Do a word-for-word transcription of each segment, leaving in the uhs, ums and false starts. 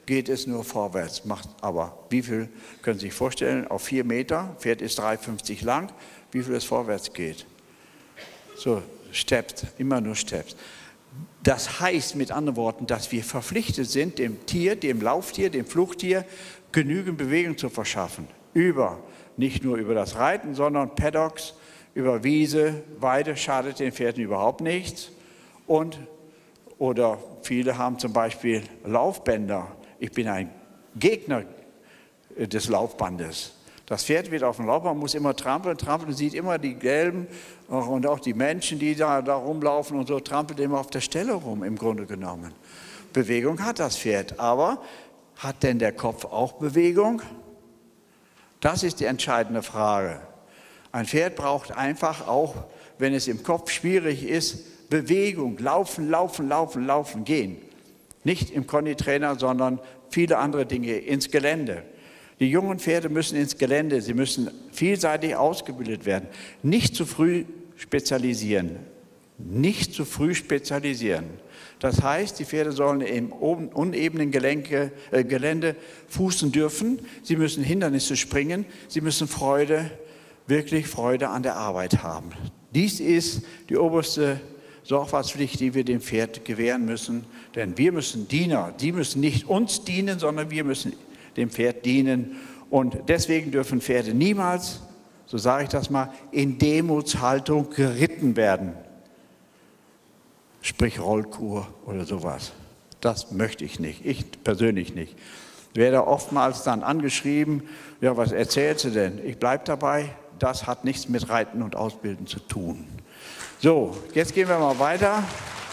geht es nur vorwärts. Macht aber, wie viel können Sie sich vorstellen, auf vier Meter, Pferd ist drei Meter fünfzig lang, wie viel es vorwärts geht? So, steppt, immer nur steppt. Das heißt mit anderen Worten, dass wir verpflichtet sind, dem Tier, dem Lauftier, dem Fluchttier genügend Bewegung zu verschaffen. Über, nicht nur über das Reiten, sondern Paddocks, über Wiese, Weide schadet den Pferden überhaupt nichts. Und, oder viele haben zum Beispiel Laufbänder. Ich bin ein Gegner des Laufbandes. Das Pferd wird auf dem Laufband, muss immer trampeln, trampeln, sieht immer die Gelben und auch die Menschen, die da, da rumlaufen und so, trampelt immer auf der Stelle rum, im Grunde genommen. Bewegung hat das Pferd, aber hat denn der Kopf auch Bewegung? Das ist die entscheidende Frage. Ein Pferd braucht einfach auch, wenn es im Kopf schwierig ist, Bewegung, laufen, laufen, laufen, laufen, gehen. Nicht im Konditrainer, sondern viele andere Dinge, ins Gelände. Die jungen Pferde müssen ins Gelände, sie müssen vielseitig ausgebildet werden. Nicht zu früh spezialisieren, nicht zu früh spezialisieren. Das heißt, die Pferde sollen im unebenen Gelenke, äh, Gelände fußen dürfen, sie müssen Hindernisse springen, sie müssen Freude, wirklich Freude an der Arbeit haben. Dies ist die oberste Sorgfaltspflicht, die wir dem Pferd gewähren müssen, denn wir müssen Diener, die müssen nicht uns dienen, sondern wir müssen dem Pferd dienen. Und deswegen dürfen Pferde niemals, so sage ich das mal, in Demutshaltung geritten werden. Sprich Rollkur oder sowas. Das möchte ich nicht, ich persönlich nicht. Ich werde oftmals dann angeschrieben, ja, was erzählst du denn? Ich bleibe dabei, das hat nichts mit Reiten und Ausbilden zu tun. So, jetzt gehen wir mal weiter.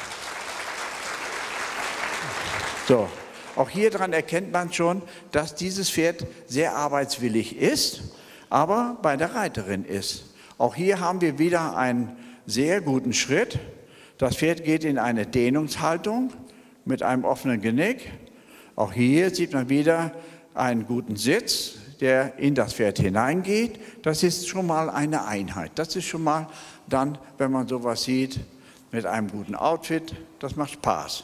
So. Auch hier dran erkennt man schon, dass dieses Pferd sehr arbeitswillig ist, aber bei der Reiterin ist. Auch hier haben wir wieder einen sehr guten Schritt. Das Pferd geht in eine Dehnungshaltung mit einem offenen Genick. Auch hier sieht man wieder einen guten Sitz, der in das Pferd hineingeht. Das ist schon mal eine Einheit. Das ist schon mal dann, wenn man sowas sieht, mit einem guten Outfit, das macht Spaß.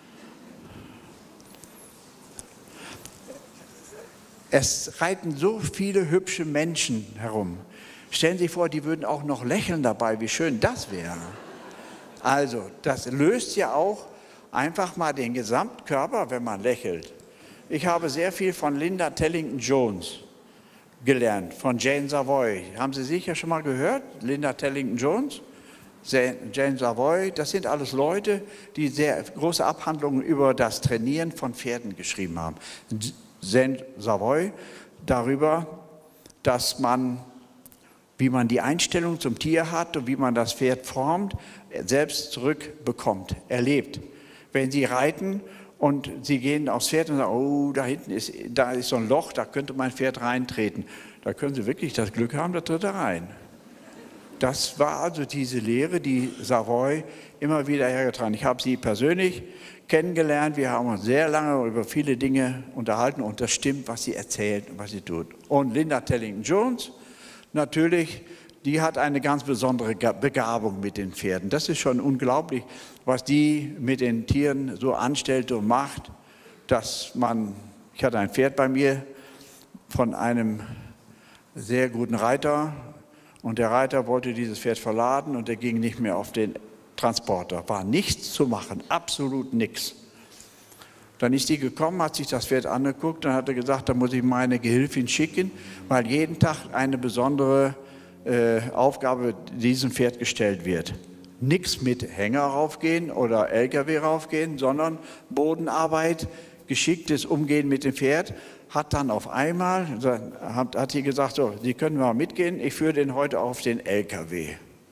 Es reiten so viele hübsche Menschen herum. Stellen Sie sich vor, die würden auch noch lächeln dabei, wie schön das wäre. Also, das löst ja auch einfach mal den Gesamtkörper, wenn man lächelt. Ich habe sehr viel von Linda Tellington-Jones gelernt, von Jane Savoy. Haben Sie sicher schon mal gehört? Linda Tellington-Jones, Jane Savoy, das sind alles Leute, die sehr große Abhandlungen über das Trainieren von Pferden geschrieben haben. Jane Savoy darüber, dass man, wie man die Einstellung zum Tier hat und wie man das Pferd formt, selbst zurückbekommt, erlebt. Wenn Sie reiten und Sie gehen aufs Pferd und sagen, oh, da hinten ist, da ist so ein Loch, da könnte mein Pferd reintreten. Da können Sie wirklich das Glück haben, da tritt er rein. Das war also diese Lehre, die Savoy immer wieder hergetragen. Ich habe sie persönlich kennengelernt. Wir haben uns sehr lange über viele Dinge unterhalten und das stimmt, was sie erzählt und was sie tut. Und Linda Tellington-Jones, natürlich, die hat eine ganz besondere Begabung mit den Pferden. Das ist schon unglaublich, was die mit den Tieren so anstellt und macht, dass man, ich hatte ein Pferd bei mir von einem sehr guten Reiter und der Reiter wollte dieses Pferd verladen und er ging nicht mehr auf den Transporter. War nichts zu machen, absolut nichts. Dann ist die gekommen, hat sich das Pferd angeguckt und hat gesagt, da muss ich meine Gehilfin schicken, weil jeden Tag eine besondere äh, Aufgabe diesem Pferd gestellt wird. Nichts mit Hänger raufgehen oder L K W raufgehen, sondern Bodenarbeit, geschicktes Umgehen mit dem Pferd. Hat dann auf einmal, hat, hat sie gesagt, so, Sie können mal mitgehen, ich führe den heute auf den L K W.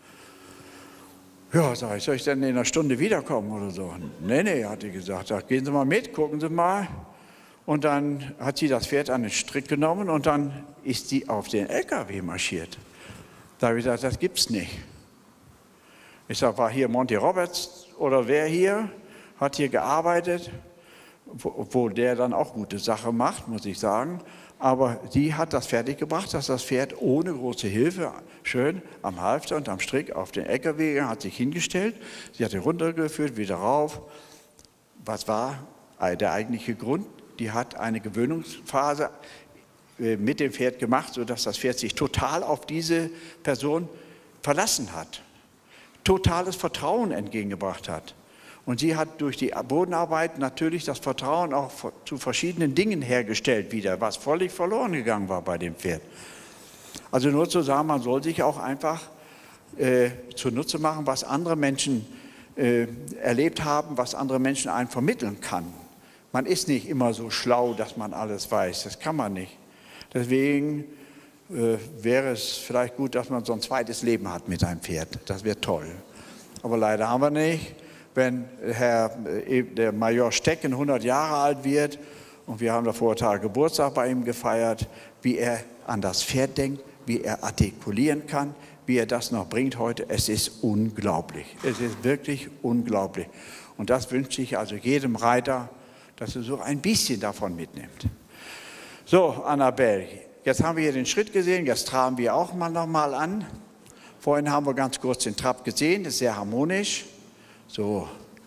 Ja, sag ich, soll ich denn in einer Stunde wiederkommen oder so? Nee, nee, hat die gesagt, sag, gehen Sie mal mit, gucken Sie mal. Und dann hat sie das Pferd an den Strick genommen und dann ist sie auf den L K W marschiert. Da habe ich gesagt, das gibt's nicht. Ich sage, war hier Monty Roberts oder wer hier, hat hier gearbeitet, obwohl der dann auch gute Sache macht, muss ich sagen. Aber sie hat das fertiggebracht, dass das Pferd ohne große Hilfe schön am Halfter und am Strick auf den L K W hat sich hingestellt. Sie hat ihn runtergeführt, wieder rauf. Was war der eigentliche Grund? die hat eine Gewöhnungsphase mit dem Pferd gemacht, sodass das Pferd sich total auf diese Person verlassen hat, totales Vertrauen entgegengebracht hat. Und sie hat durch die Bodenarbeit natürlich das Vertrauen auch zu verschiedenen Dingen hergestellt wieder, was völlig verloren gegangen war bei dem Pferd. Also nur zu sagen, man soll sich auch einfach äh, zunutze machen, was andere Menschen äh, erlebt haben, was andere Menschen einem vermitteln kann. Man ist nicht immer so schlau, dass man alles weiß, das kann man nicht. Deswegen äh, wäre es vielleicht gut, dass man so ein zweites Leben hat mit einem Pferd, das wäre toll. Aber leider haben wir nicht. Wenn Herr, der Major Stecken hundert Jahre alt wird und wir haben da vor Tag Geburtstag bei ihm gefeiert, wie er an das Pferd denkt, wie er artikulieren kann, wie er das noch bringt heute, es ist unglaublich. Es ist wirklich unglaublich. Und das wünsche ich also jedem Reiter, dass er so ein bisschen davon mitnimmt. So, Annabelle, jetzt haben wir hier den Schritt gesehen, jetzt traben wir auch mal noch mal an. Vorhin haben wir ganz kurz den Trab gesehen, das ist sehr harmonisch. So.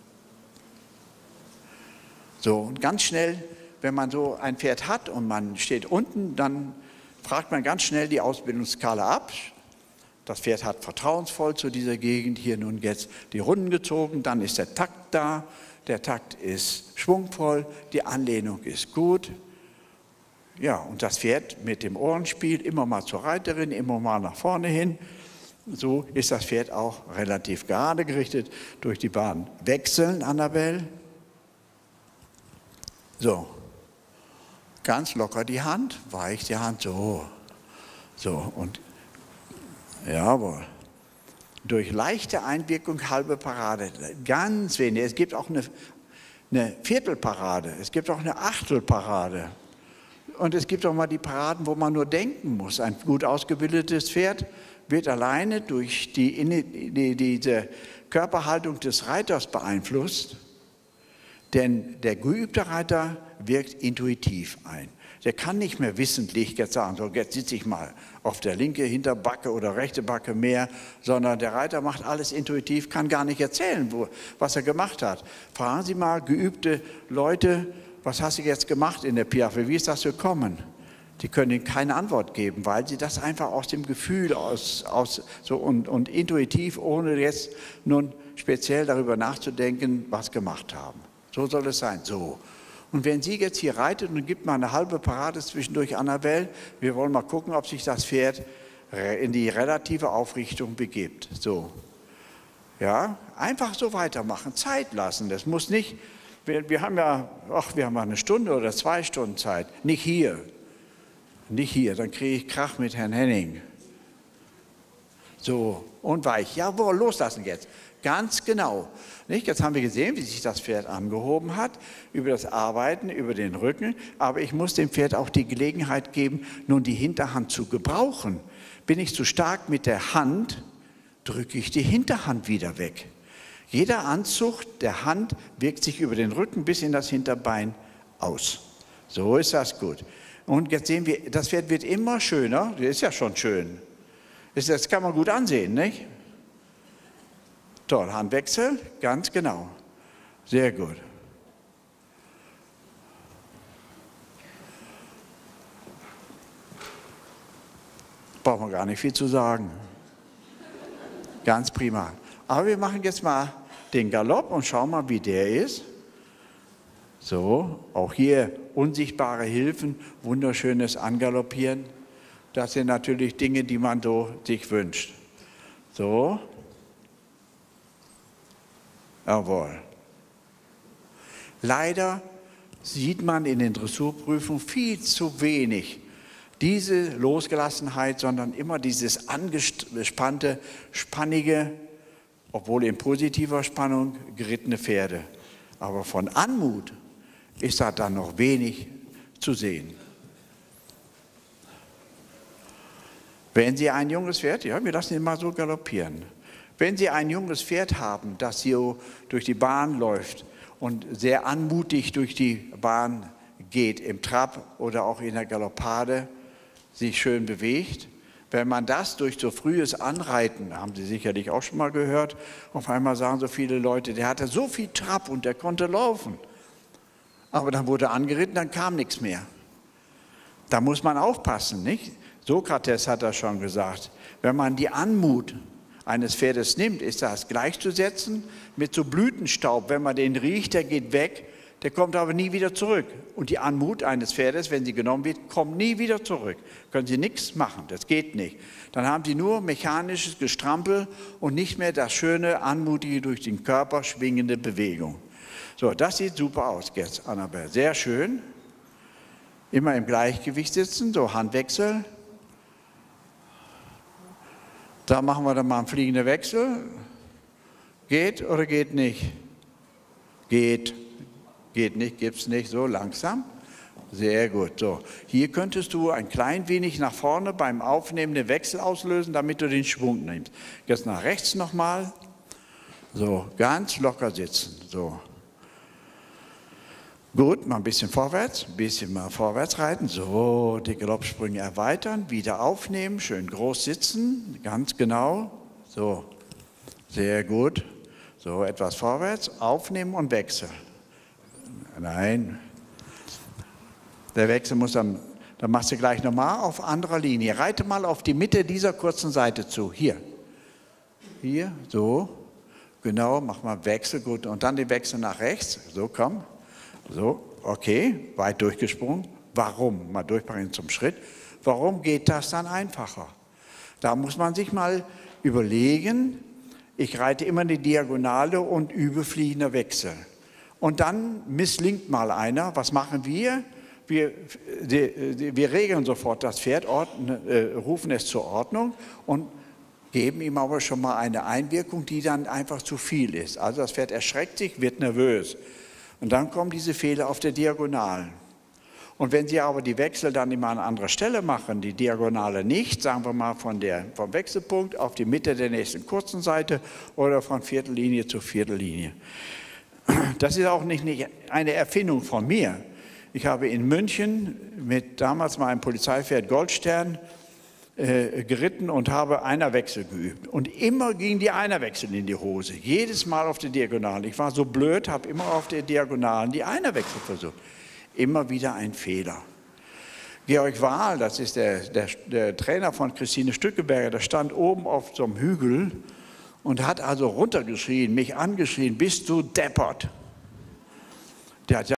So, und ganz schnell, wenn man so ein Pferd hat und man steht unten, dann fragt man ganz schnell die Ausbildungsskala ab. Das Pferd hat vertrauensvoll zu dieser Gegend hier nun jetzt die Runden gezogen, dann ist der Takt da, der Takt ist schwungvoll, die Anlehnung ist gut. Ja, und das Pferd mit dem Ohrenspiel immer mal zur Reiterin, immer mal nach vorne hin. So ist das Pferd auch relativ gerade gerichtet durch die Bahn. Wechseln, Annabelle. So, ganz locker die Hand, weich die Hand, so. So, und jawohl. Durch leichte Einwirkung halbe Parade, ganz wenig. Es gibt auch eine, eine Viertelparade, es gibt auch eine Achtelparade. Und es gibt auch mal die Paraden, wo man nur denken muss. Ein gut ausgebildetes Pferd wird alleine durch die, die, diese Körperhaltung des Reiters beeinflusst, denn der geübte Reiter wirkt intuitiv ein. Der kann nicht mehr wissentlich jetzt sagen, so jetzt sitze ich mal auf der linke Hinterbacke oder rechte Backe mehr, sondern der Reiter macht alles intuitiv, kann gar nicht erzählen, wo, was er gemacht hat. Fragen Sie mal geübte Leute, was hast du jetzt gemacht in der Piaffe, wie ist das gekommen? Die können Ihnen keine Antwort geben, weil sie das einfach aus dem Gefühl aus, aus, so und, und intuitiv, ohne jetzt nun speziell darüber nachzudenken, was gemacht haben. So soll es sein. So. Und wenn Sie jetzt hier reitet und gibt mal eine halbe Parade zwischendurch, Annabelle, wir wollen mal gucken, ob sich das Pferd in die relative Aufrichtung begibt. So. Ja, einfach so weitermachen, Zeit lassen. Das muss nicht, wir, wir haben ja, ach, wir haben mal eine Stunde oder zwei Stunden Zeit, nicht hier. Nicht hier, dann kriege ich Krach mit Herrn Henning. So, und weich. Jawohl, loslassen jetzt. Ganz genau. Nicht? Jetzt haben wir gesehen, wie sich das Pferd angehoben hat, über das Arbeiten, über den Rücken. Aber ich muss dem Pferd auch die Gelegenheit geben, nun die Hinterhand zu gebrauchen. Bin ich zu stark mit der Hand, drücke ich die Hinterhand wieder weg. Jeder Anzug der Hand wirkt sich über den Rücken bis in das Hinterbein aus. So ist das gut. Und jetzt sehen wir, das Pferd wird immer schöner, das ist ja schon schön. Das kann man gut ansehen, nicht? Toll, Handwechsel, ganz genau. Sehr gut. Braucht man gar nicht viel zu sagen. Ganz prima. Aber wir machen jetzt mal den Galopp und schauen mal, wie der ist. So, auch hier unsichtbare Hilfen, wunderschönes Angaloppieren. Das sind natürlich Dinge, die man so sich wünscht. So. Jawohl. Leider sieht man in den Dressurprüfungen viel zu wenig diese Losgelassenheit, sondern immer dieses angespannte, spannige, obwohl in positiver Spannung gerittene Pferde. Aber von Anmut ist da dann noch wenig zu sehen. Wenn Sie ein junges Pferd, ja, wir lassen ihn mal so galoppieren. Wenn Sie ein junges Pferd haben, das so durch die Bahn läuft und sehr anmutig durch die Bahn geht, im Trab oder auch in der Galoppade, sich schön bewegt, wenn man das durch so frühes Anreiten, haben Sie sicherlich auch schon mal gehört, auf einmal sagen so viele Leute, der hatte so viel Trab und der konnte laufen. aber dann wurde angeritten, dann kam nichts mehr. Da muss man aufpassen, nicht? Sokrates hat das schon gesagt. Wenn man die Anmut eines Pferdes nimmt, ist das gleichzusetzen mit so Blütenstaub. Wenn man den riecht, der geht weg, der kommt aber nie wieder zurück. Und die Anmut eines Pferdes, wenn sie genommen wird, kommt nie wieder zurück. Können Sie nichts machen, das geht nicht. Dann haben Sie nur mechanisches Gestrampel und nicht mehr das schöne, anmutige, durch den Körper schwingende Bewegung. So, das sieht super aus jetzt, Annabelle. Sehr schön. Immer im Gleichgewicht sitzen, so Handwechsel. Da machen wir dann mal einen fliegenden Wechsel. Geht oder geht nicht? Geht. Geht nicht, gibt es nicht. So langsam. Sehr gut. So. Hier könntest du ein klein wenig nach vorne beim Aufnehmen den Wechsel auslösen, damit du den Schwung nimmst. Jetzt nach rechts nochmal. So, ganz locker sitzen. So. Gut, mal ein bisschen vorwärts, ein bisschen mal vorwärts reiten. So, die Galoppsprünge erweitern, wieder aufnehmen, schön groß sitzen, ganz genau. So, sehr gut. So, etwas vorwärts, aufnehmen und wechseln. Nein, der Wechsel muss dann, dann machst du gleich nochmal auf anderer Linie. Reite mal auf die Mitte dieser kurzen Seite zu. Hier, hier, so, genau, mach mal Wechsel, gut. Und dann den Wechsel nach rechts, so, komm. So, okay, weit durchgesprungen. Warum? Mal durchbringen zum Schritt. Warum geht das dann einfacher? Da muss man sich mal überlegen, ich reite immer eine Diagonale und übe fliegender Wechsel. Und dann misslingt mal einer. Was machen wir? Wir, die, die, wir regeln sofort das Pferd, ordnen, äh, rufen es zur Ordnung und geben ihm aber schon mal eine Einwirkung, die dann einfach zu viel ist. Also das Pferd erschreckt sich, wird nervös. Und dann kommen diese Fehler auf der Diagonalen. Und wenn Sie aber die Wechsel dann immer an anderer Stelle machen, die Diagonale nicht, sagen wir mal von der, vom Wechselpunkt auf die Mitte der nächsten kurzen Seite oder von Viertellinie zu Viertellinie. Das ist auch nicht eine Erfindung von mir. Ich habe in München mit damals meinem Polizeipferd Goldstern äh, geritten und habe Einerwechsel geübt. Und immer ging die Einerwechsel in die Hose. Jedes Mal auf der Diagonalen. Ich war so blöd, habe immer auf der Diagonalen die Einerwechsel versucht. Immer wieder ein Fehler. Georg Wahl, das ist der, der, der Trainer von Christine Stückeberger, der stand oben auf so einem Hügel und hat also runtergeschrien, mich angeschrien, bist du deppert. Der hat